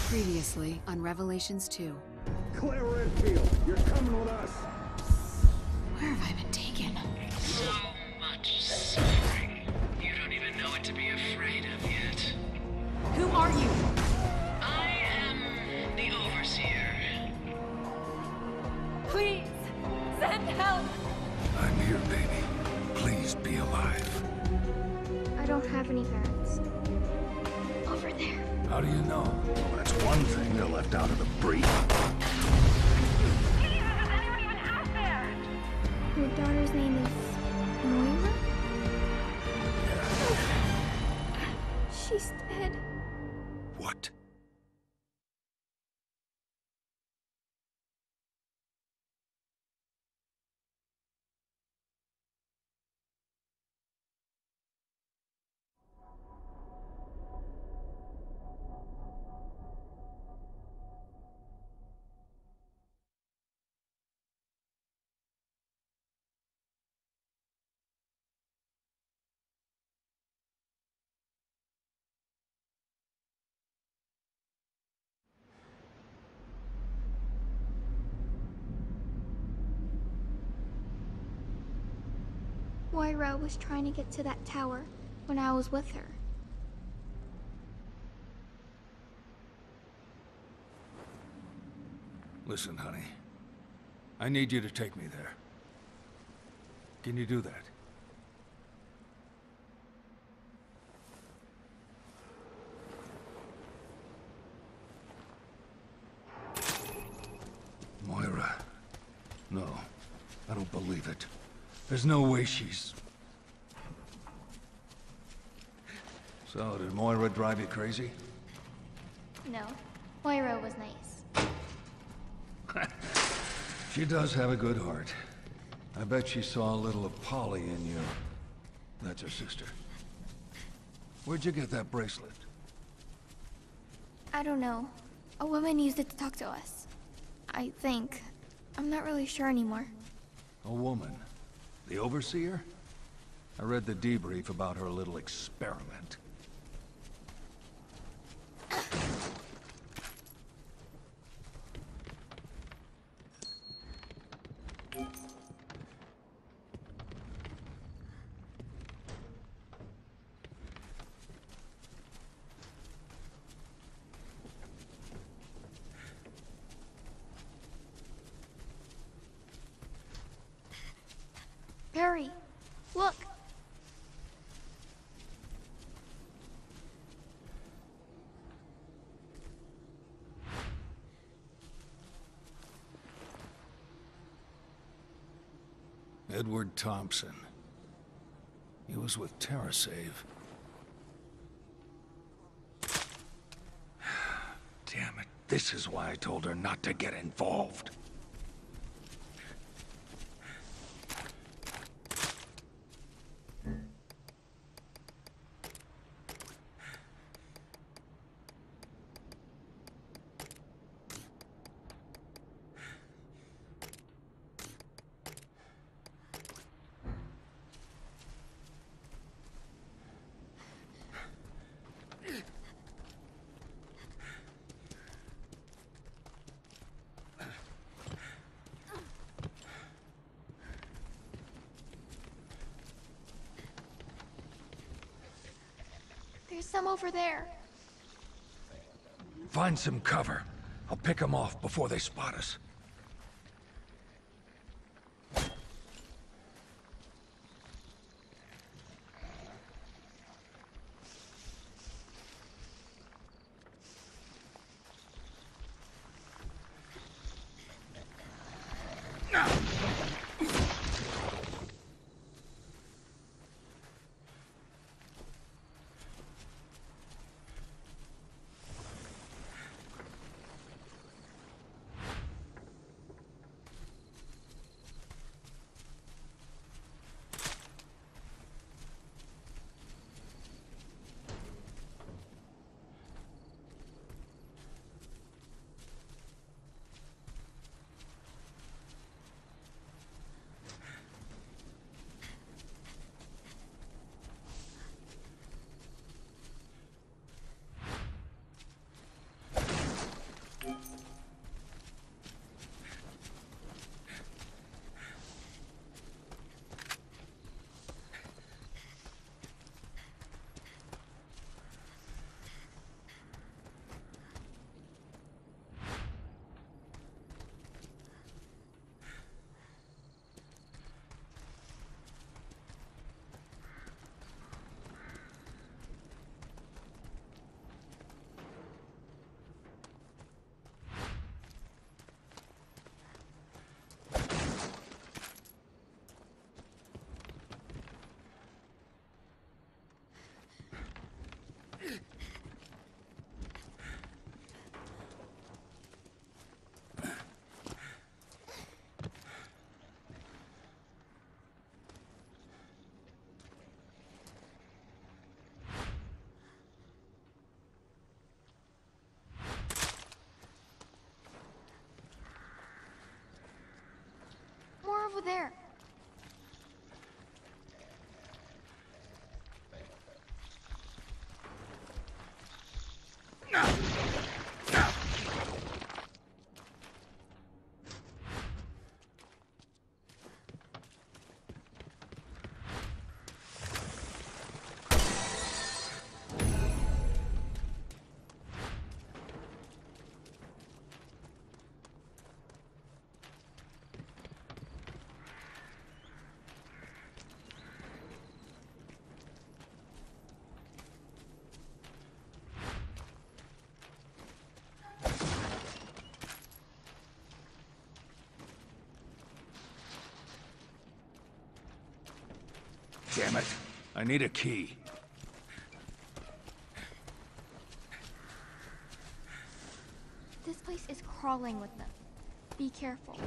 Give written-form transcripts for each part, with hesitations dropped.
Previously on Revelations 2. Claire Redfield, you're coming with us. Where have I been taken? So much suffering. You don't even know what to be afraid of yet. Who are you? I am the Overseer. Please, send help! I'm here, baby. Please be alive. I don't have any parents. Over there. How do you know? Well, that's one thing they're left out of the brief. Jesus, is anyone even out there? Your daughter's name is Moira? She's dead. What? Moira was trying to get to that tower when I was with her. Listen, honey. I need you to take me there. Can you do that? Moira. No. I don't believe it. There's no way she's... So, did Moira drive you crazy? No, Moira was nice. She does have a good heart. I bet she saw a little of Polly in you. That's her sister. Where'd you get that bracelet? I don't know. A woman used it to talk to us. I think. I'm not really sure anymore. A woman? The Overseer? I read the debrief about her little experiment. Perry, look! Edward Thompson. He was with TerraSave. Damn it. This is why I told her not to get involved. There's some over there. Find some cover. I'll pick them off before they spot us. there. Damn it. I need a key. This place is crawling with them. Be careful.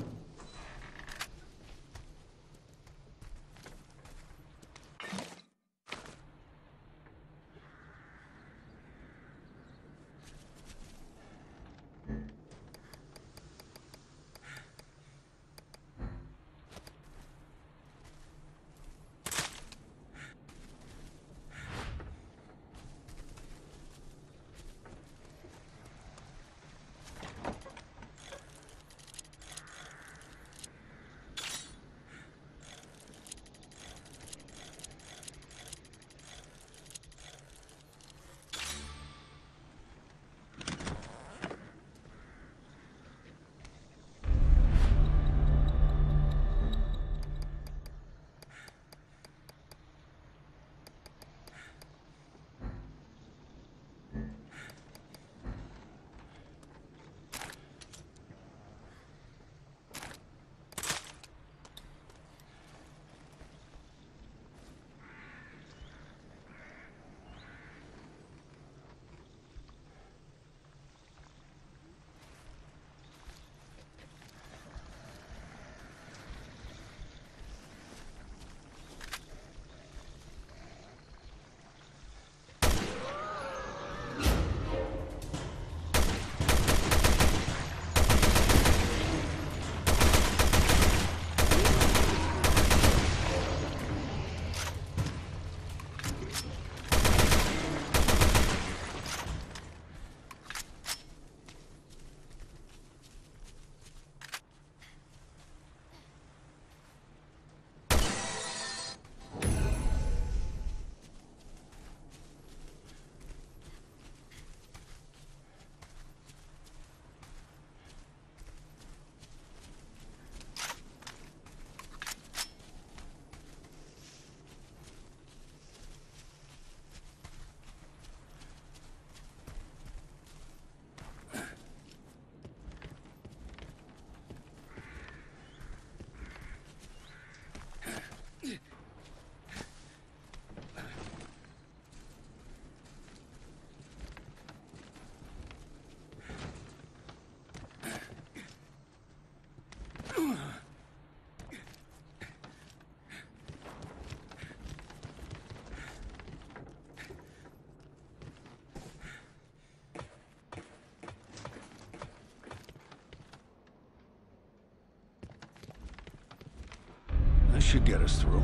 This should get us through.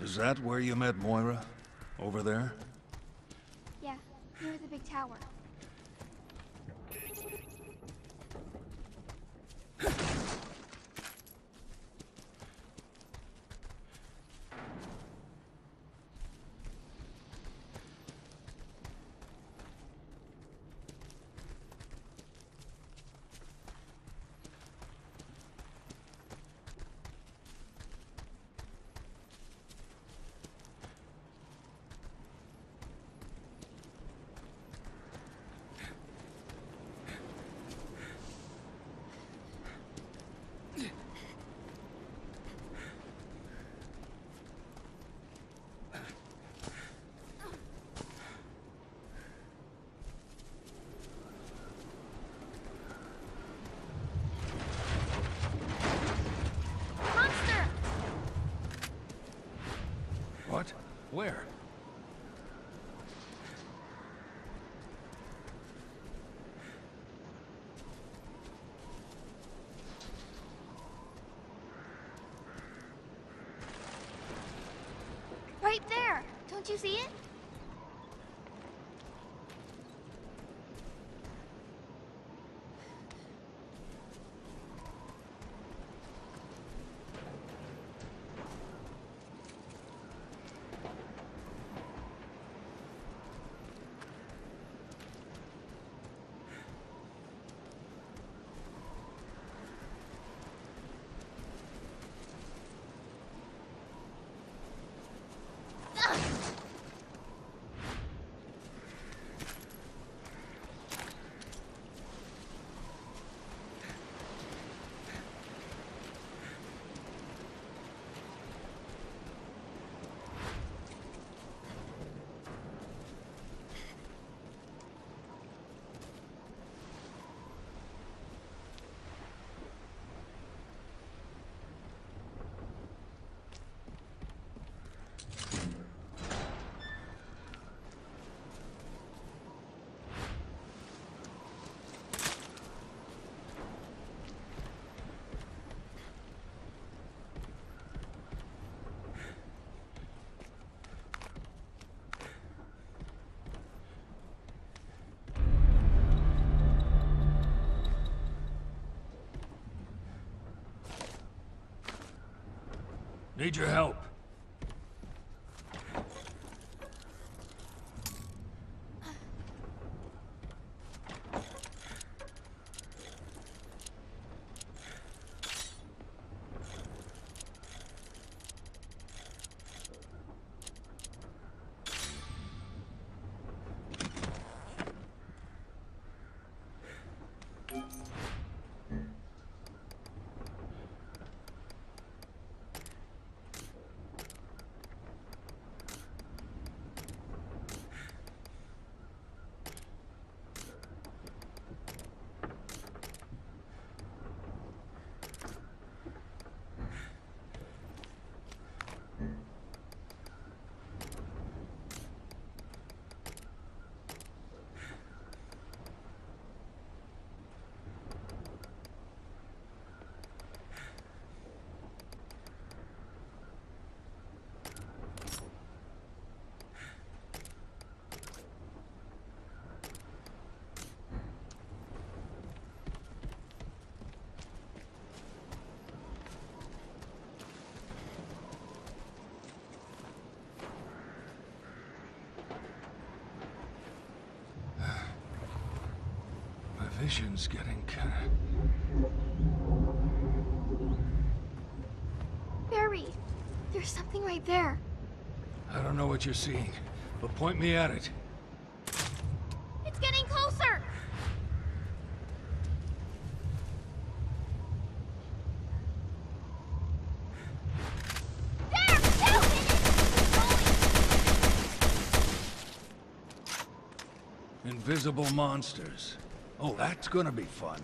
Is that where you met Moira? Over there? Yeah, near the big tower. Monster! What? Where? Right there! Don't you see it? Need your help. My vision's getting kinda... Barry, there's something right there. I don't know what you're seeing, but point me at it. It's getting closer! There! Shoot it! Invisible monsters. Oh, that's gonna be fun.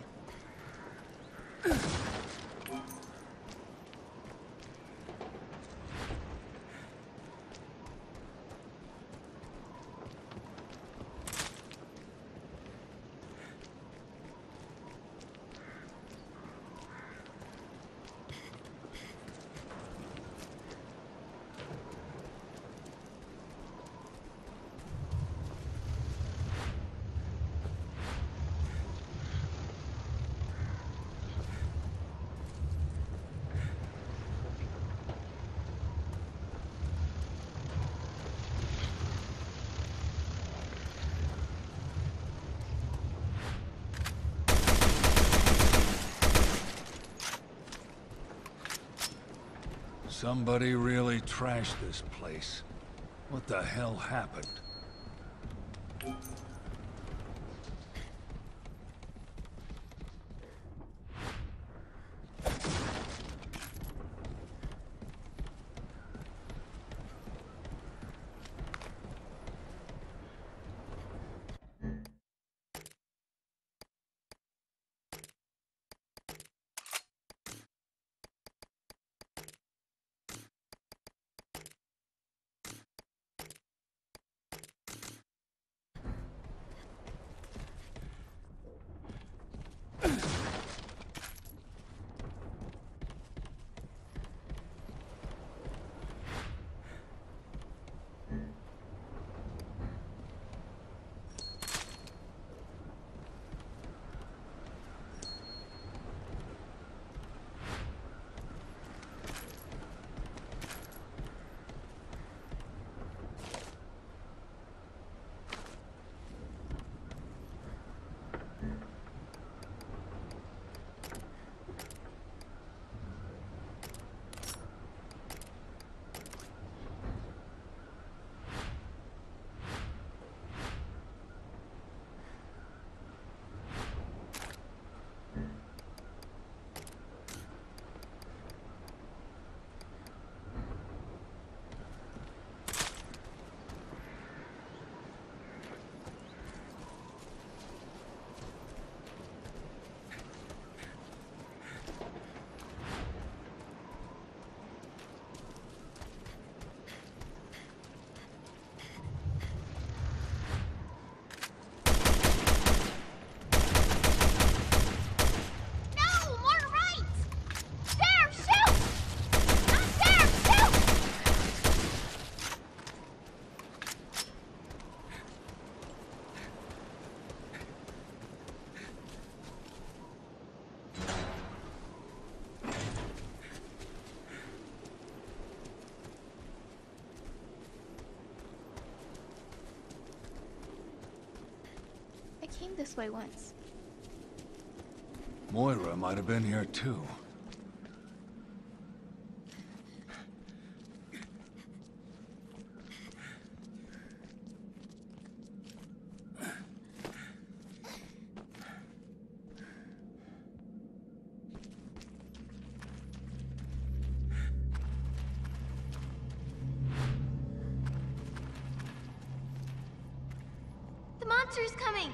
Somebody really trashed this place. What the hell happened? No! More right! There! Shoot! Not there! Shoot! I came this way once. Moira might have been here too. The monster's coming!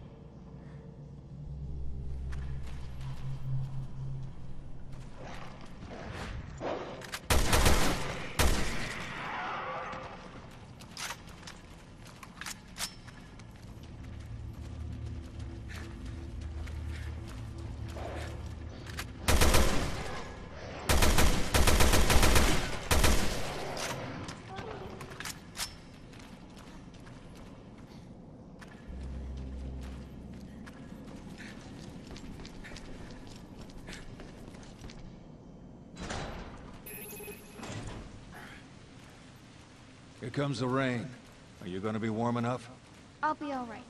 Here comes the rain. Are you gonna be warm enough? I'll be alright.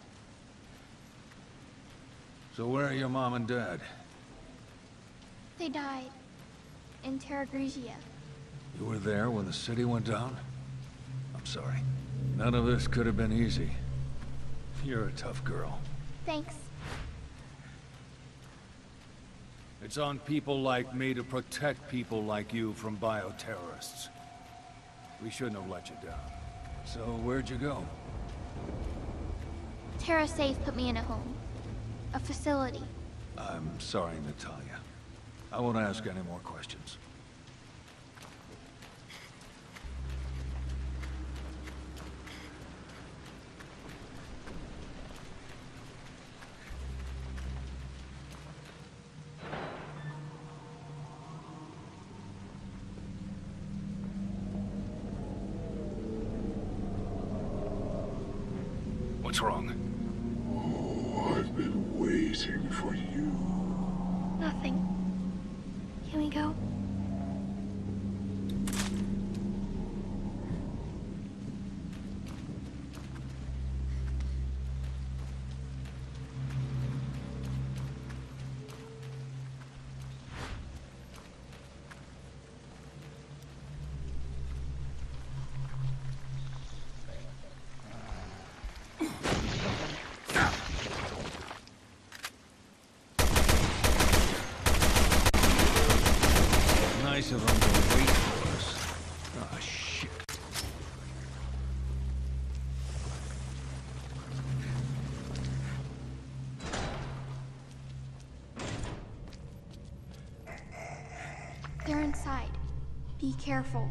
So where are your mom and dad? They died. In Terra Grigia. You were there when the city went down? I'm sorry. None of this could have been easy. You're a tough girl. Thanks. It's on people like me to protect people like you from bioterrorists. We shouldn't have let you down. So where'd you go? Terra Safe put me in a home. A facility. I'm sorry, Natalia. I won't ask any more questions. What's wrong? Oh, I've been waiting for you. Nothing. Can we go? They're inside. Be careful.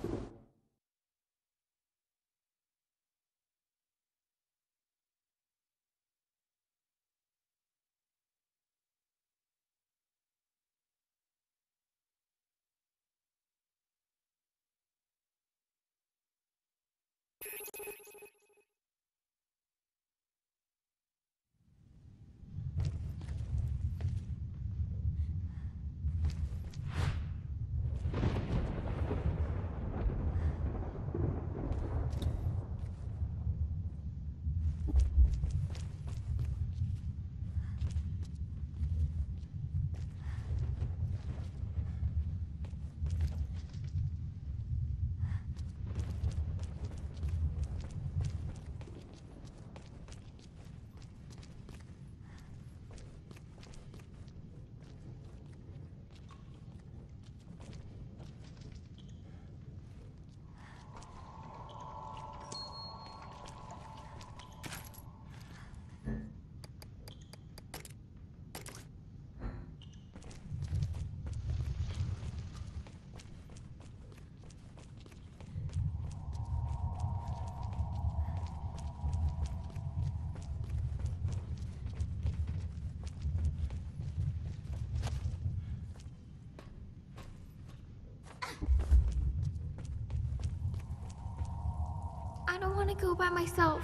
I don't want to go by myself.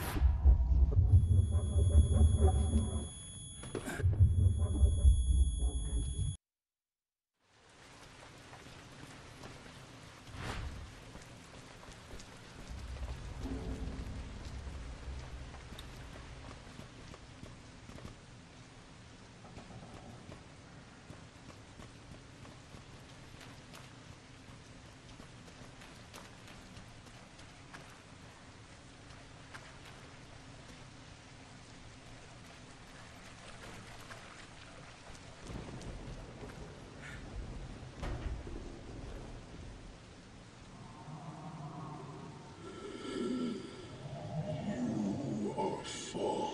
You are false.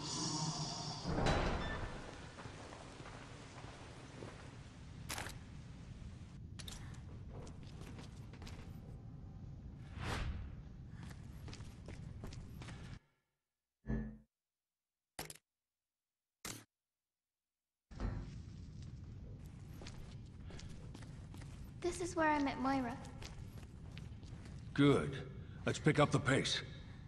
This is where I met Moira. Good. Let's pick up the pace.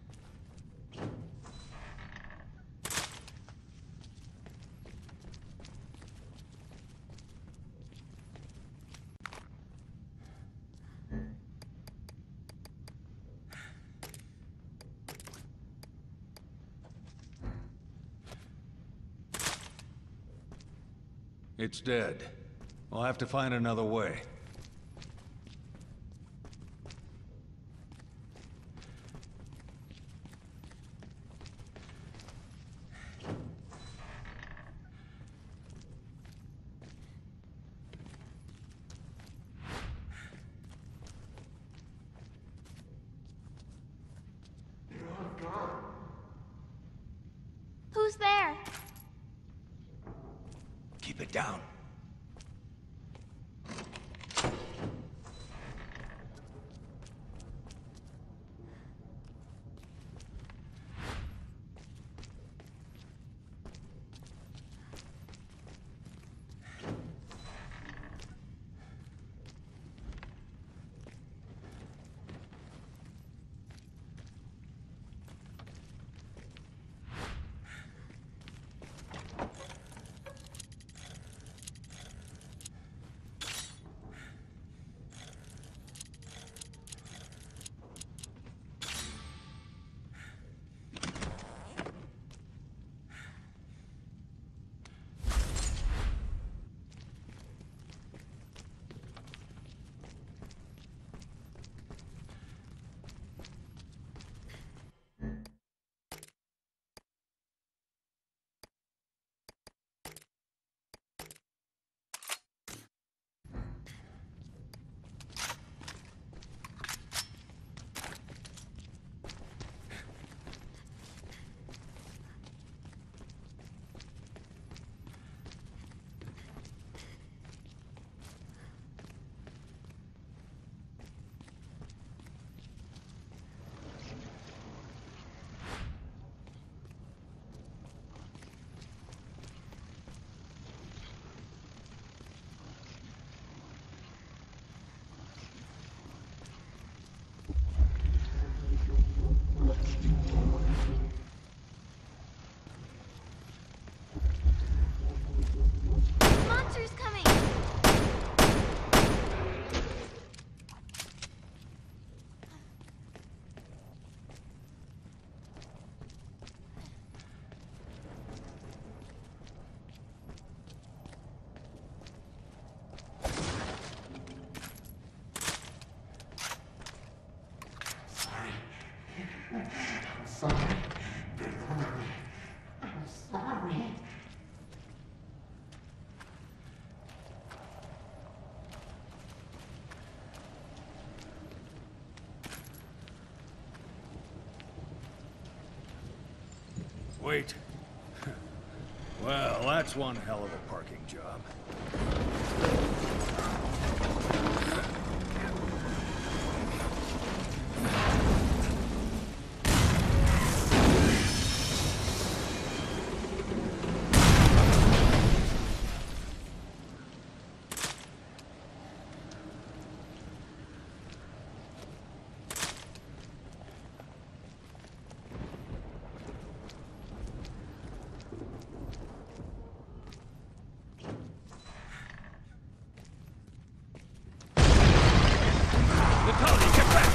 It's dead. We'll have to find another way. Who's there? Keep it down. Wait. Well, that's one hell of a parking job. Natalia, get back!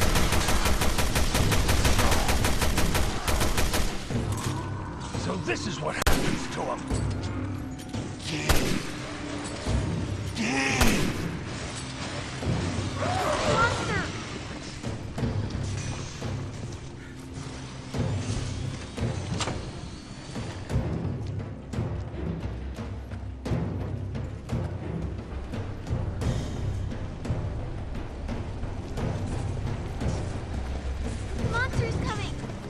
So this is what happens to him. Monster! The monster's coming!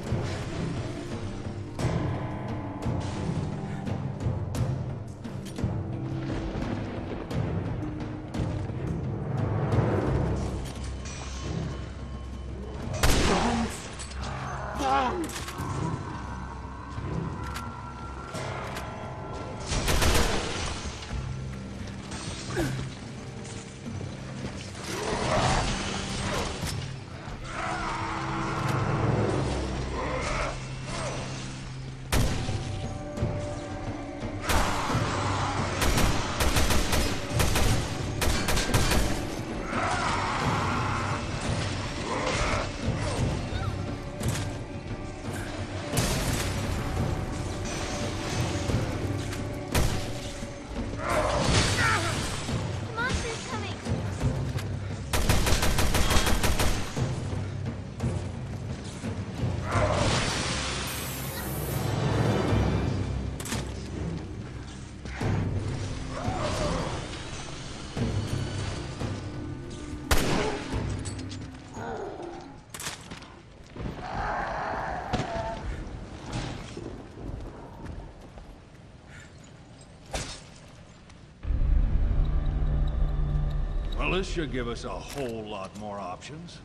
The monster's coming! Well, this should give us a whole lot more options.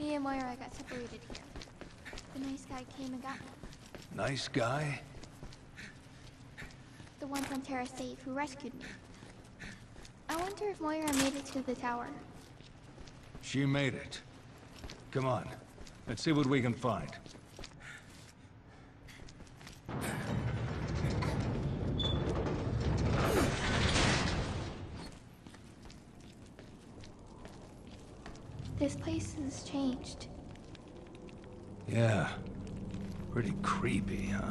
Me and Moira got separated here. The nice guy came and got me. Nice guy? The one from Terra Save who rescued me. I wonder if Moira made it to the tower. She made it. Come on. Let's see what we can find. This place has changed. Yeah. Pretty creepy, huh?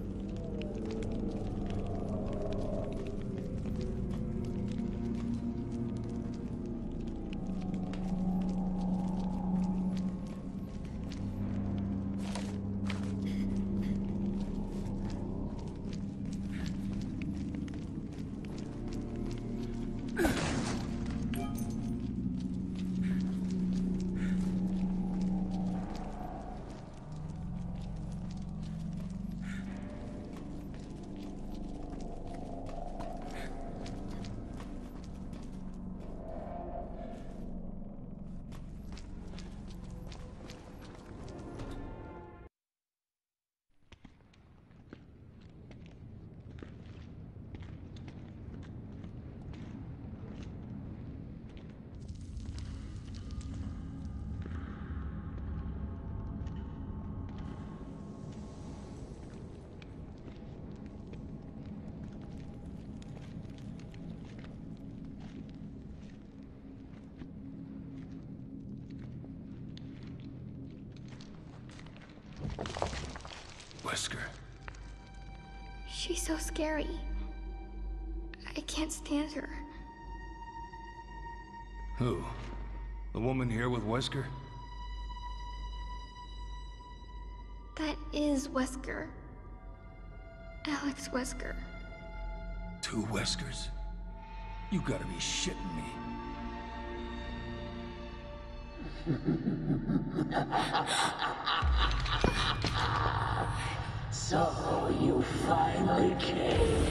Wesker. She's so scary. I can't stand her. Who? The woman here with Wesker? That is Wesker. Alex Wesker. Two Weskers? You gotta be shitting me. So you finally came.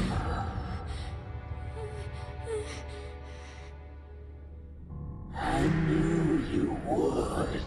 I knew you would.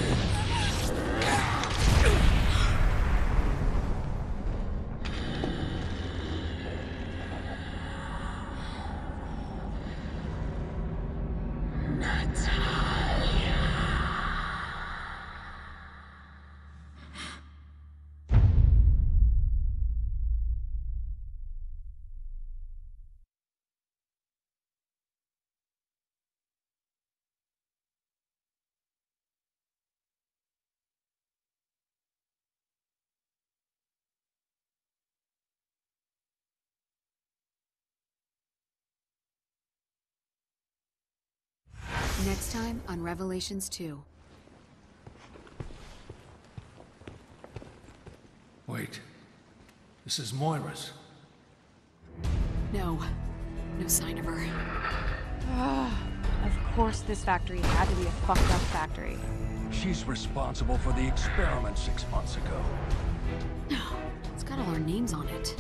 Next time on Revelations 2. Wait. This is Moira's. No. No sign of her. Of course this factory had to be a fucked up factory. She's responsible for the experiment 6 months ago. No. It's got all our names on it.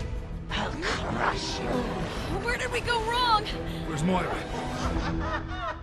I'll crush you. Where did we go wrong? Where's Moira?